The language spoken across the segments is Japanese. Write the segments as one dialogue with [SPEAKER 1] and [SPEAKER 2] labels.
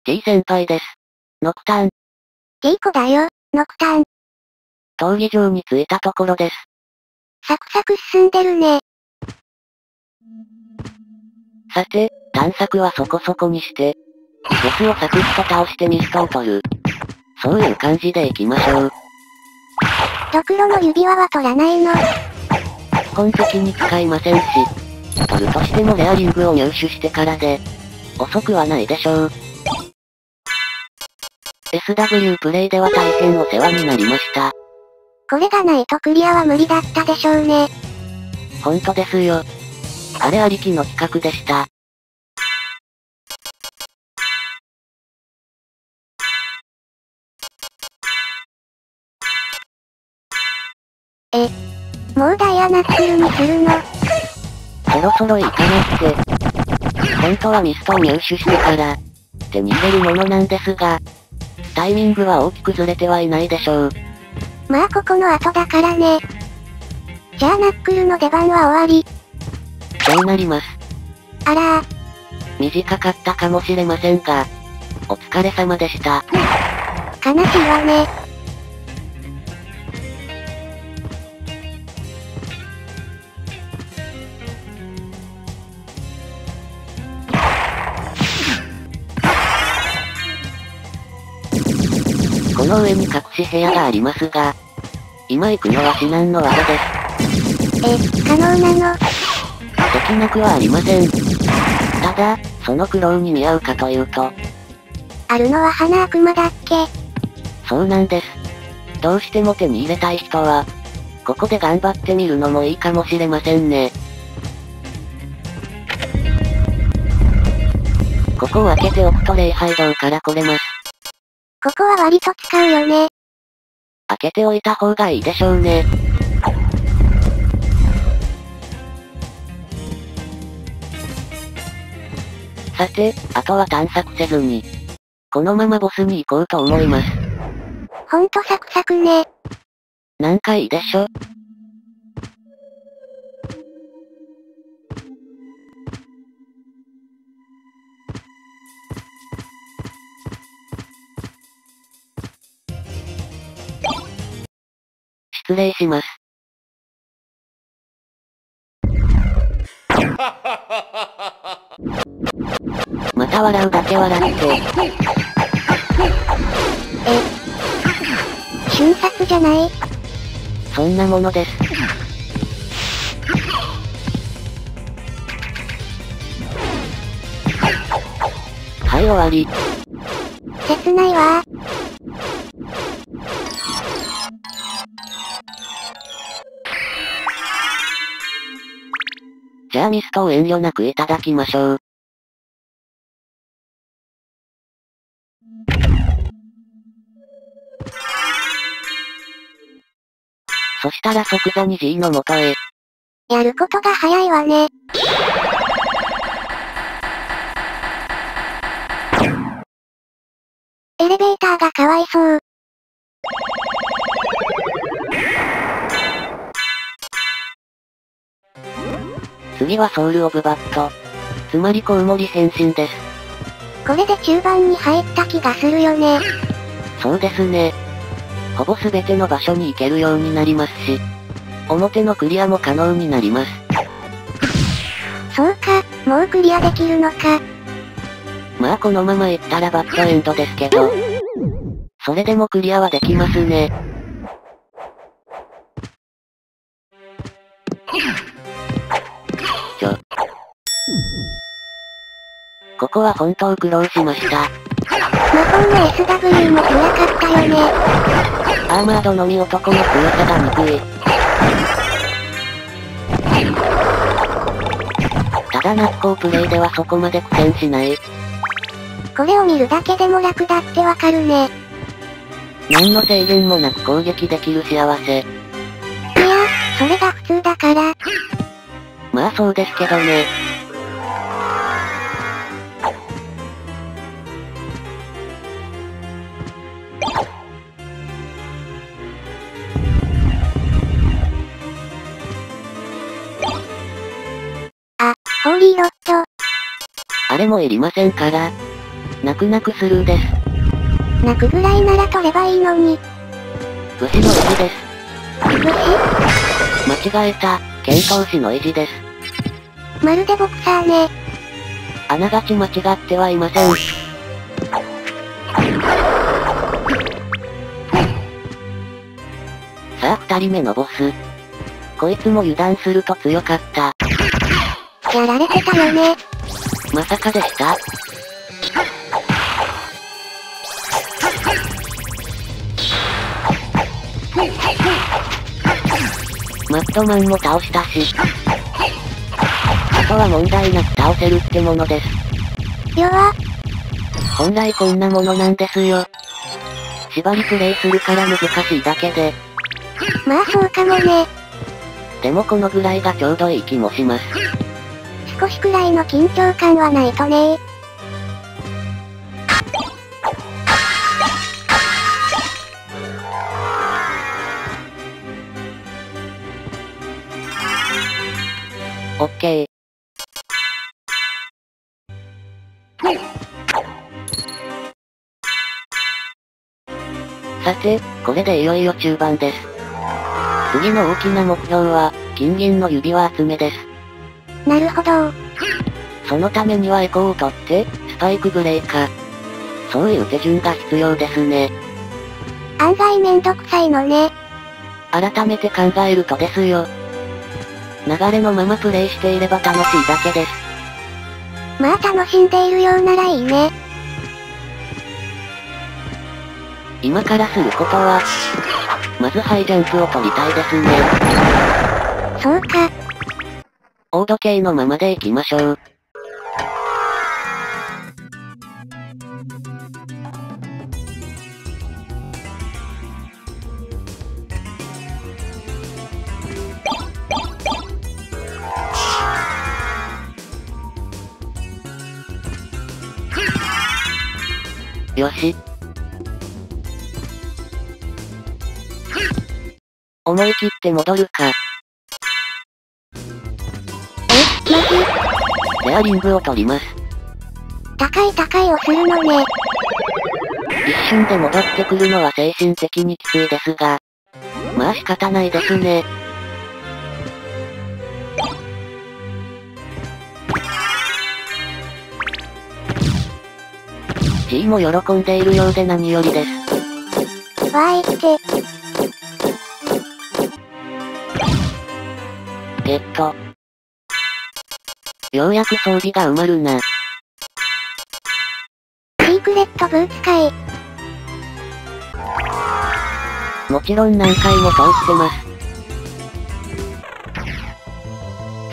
[SPEAKER 1] T 先輩です。ノクターン。
[SPEAKER 2] T 子だよ、ノクターン。
[SPEAKER 1] 闘技場に着いたところです。
[SPEAKER 2] サクサク進んでるね。
[SPEAKER 1] さて、探索はそこそこにして、ボスをサクッと倒してミストを取る。そういう感じでいきましょう。
[SPEAKER 2] ドクロの指輪は取らないの？
[SPEAKER 1] 基本的に使いませんし、取るとしてもレアリングを入手してからで、遅くはないでしょう。SW プレイでは大変お世話になりました。
[SPEAKER 2] これがないとクリアは無理だったでしょうね。
[SPEAKER 1] ほんとですよ。あれありきの企画でした。
[SPEAKER 2] もうダイヤナックルにするの？
[SPEAKER 1] そろそろいいかなって。本当はミストを入手してから、手に入れるものなんですが、タイミングは大きくずれてはいないでしょう。
[SPEAKER 2] まあここの後だからね。じゃあナックルの出番は終わり。
[SPEAKER 1] そうなります。
[SPEAKER 2] あらー。
[SPEAKER 1] 短かったかもしれませんが、お疲れ様でした。
[SPEAKER 2] 悲しいわね。
[SPEAKER 1] この上に隠し部屋がありますが、今行くのは至難の業です。
[SPEAKER 2] 可能なの？
[SPEAKER 1] できなくはありません。ただ、その苦労に見合うかというと、
[SPEAKER 2] あるのは花悪魔だっけ？
[SPEAKER 1] そうなんです。どうしても手に入れたい人は、ここで頑張ってみるのもいいかもしれませんね。ここを開けておくと礼拝堂から来れます。
[SPEAKER 2] ここは割と使うよね。
[SPEAKER 1] 開けておいた方がいいでしょうね。さて、あとは探索せずに、このままボスに行こうと思います。
[SPEAKER 2] ほんとサクサクね。
[SPEAKER 1] なんかいいでしょ？失礼します。また笑うだけ笑って。
[SPEAKER 2] 瞬殺じゃない？
[SPEAKER 1] そんなものです。はい終わり。
[SPEAKER 2] 切ないわー。
[SPEAKER 1] じゃあミストを遠慮なくいただきましょう。そしたら即座に G の元へ。
[SPEAKER 2] やることが早いわね。エレベーターがかわいそう。
[SPEAKER 1] 次はソウルオブバット。つまりコウモリ変身です。
[SPEAKER 2] これで中盤に入った気がするよね。
[SPEAKER 1] そうですね。ほぼ全ての場所に行けるようになりますし、表のクリアも可能になります。
[SPEAKER 2] そうか、もうクリアできるのか。
[SPEAKER 1] まあこのまま行ったらバッドエンドですけど、それでもクリアはできますね。ここは本当苦労しました。
[SPEAKER 2] 魔法の SW も怖かったよね。
[SPEAKER 1] アーマードのみ男の強さが憎い。ただナッコープレイではそこまで苦戦しない。
[SPEAKER 2] これを見るだけでも楽だってわかるね。
[SPEAKER 1] 何の制限もなく攻撃できる幸せ。
[SPEAKER 2] いや、それが普通だから。
[SPEAKER 1] まあそうですけどね。
[SPEAKER 2] ホーリーロッド。
[SPEAKER 1] あれもいりませんから。 泣く泣くスルーです。
[SPEAKER 2] 泣くぐらいなら取ればいいのに。
[SPEAKER 1] 武士の意地です。
[SPEAKER 2] 武士？
[SPEAKER 1] 間違えた、剣闘士の意地です。
[SPEAKER 2] まるでボクサーね。
[SPEAKER 1] あながち間違ってはいません。さあ二人目のボス。こいつも油断すると強かった。
[SPEAKER 2] やられてたよね。
[SPEAKER 1] まさかでした。マットマンも倒したし。あとは問題なく倒せるってものです。
[SPEAKER 2] 弱。
[SPEAKER 1] 本来こんなものなんですよ。縛りプレイするから難しいだけで。
[SPEAKER 2] まあそうかもね。
[SPEAKER 1] でもこのぐらいがちょうどいい気もします。
[SPEAKER 2] 少しくらいの緊張感はないとね。
[SPEAKER 1] オッケー。さて、これでいよいよ中盤です。次の大きな目標は、金銀の指輪集めです。
[SPEAKER 2] なるほど。
[SPEAKER 1] そのためにはエコーを取って、スパイクブレーカー。そういう手順が必要ですね。
[SPEAKER 2] 案外めんどくさいのね。
[SPEAKER 1] 改めて考えるとですよ。流れのままプレイしていれば楽しいだけです。
[SPEAKER 2] まあ楽しんでいるようならいいね。
[SPEAKER 1] 今からすることは、まずハイジャンプを取りたいですね。
[SPEAKER 2] そうか。
[SPEAKER 1] 大時計のままで行きましょう。よし。思い切って戻るか。
[SPEAKER 2] マジ？
[SPEAKER 1] レアリングを取ります。
[SPEAKER 2] 高いをするのね。
[SPEAKER 1] 一瞬で戻ってくるのは精神的にきついですが。まあ仕方ないですね。G も喜んでいるようで何よりです。
[SPEAKER 2] わーいって。
[SPEAKER 1] ようやく装備が埋まるな。
[SPEAKER 2] シークレットブーツかい。
[SPEAKER 1] もちろん何回も通ってます。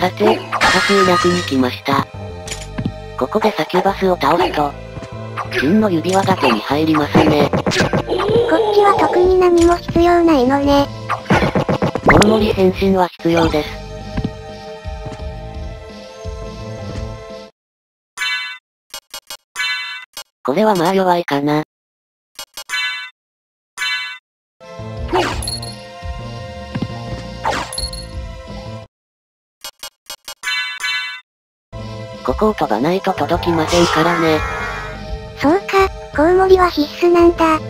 [SPEAKER 1] さて、多数役に来ました。ここでサキュバスを倒すと、金の指輪が手に入りますね。
[SPEAKER 2] こっちは特に何も必要ないのね。
[SPEAKER 1] 大盛り変身は必要です。これはまあ弱いかな。ここを飛ばないと届きませんからね。
[SPEAKER 2] そうか、コウモリは必須なんだ。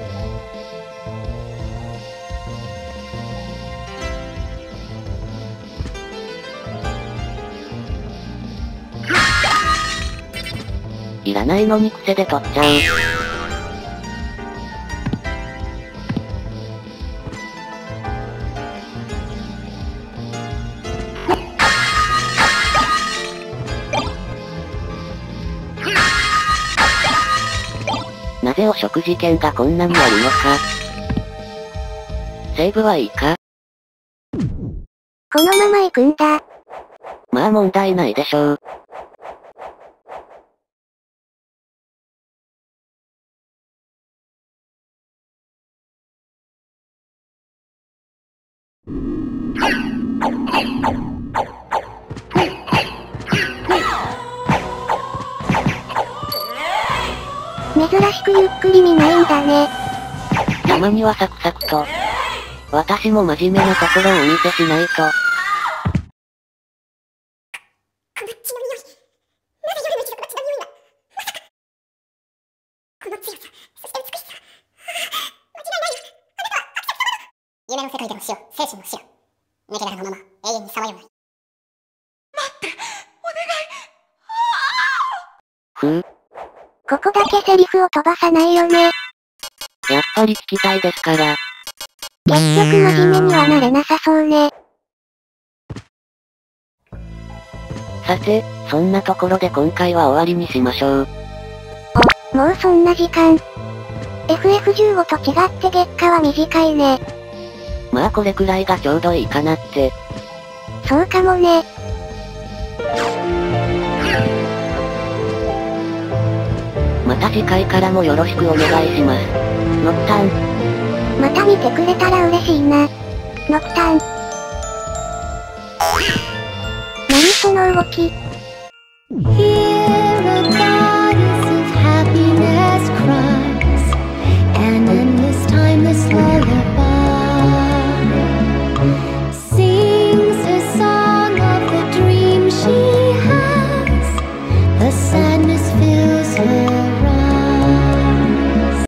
[SPEAKER 1] いらないのに癖で取っちゃう。なぜ汚職事件がこんなにあるのか。セーブはいいか？
[SPEAKER 2] このまま行くんだ。
[SPEAKER 1] まあ問題ないでしょう。
[SPEAKER 2] 珍しくゆっくり見ないんだね。
[SPEAKER 1] たまにはサクサクと。私も真面目なところをお見せしないと。
[SPEAKER 3] 強さ、そして美しさ。間違いないよ。あなたは秋崎様だ。夢の世界での死を、精神の死を。抜け殻のまま、永遠にさまようない。待って、お願い。
[SPEAKER 1] ふう。
[SPEAKER 2] ここだけセリフを飛ばさないよね。
[SPEAKER 1] やっぱり聞きたいですから。
[SPEAKER 2] 結局真面目にはなれなさそうね。
[SPEAKER 1] さて、そんなところで今回は終わりにしましょう。
[SPEAKER 2] もうそんな時間。FF15 と違って月下は短いね。
[SPEAKER 1] まあこれくらいがちょうどいいかなって。
[SPEAKER 2] そうかもね。
[SPEAKER 1] また次回からもよろしくお願いします。ノクタン。
[SPEAKER 2] また見てくれたら嬉しいな。ノクタン。何その動き。
[SPEAKER 4] Hear a goddess of happiness cries, an endless timeless lullaby, sings a song of the dream she has, the sadness